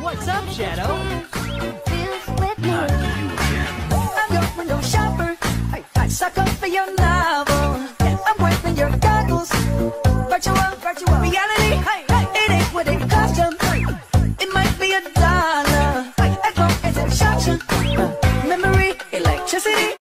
What's up, Shadow? Not you again. I'm your window shopper. I suck up for your novel. I'm wearing your goggles. Virtual reality. Hey.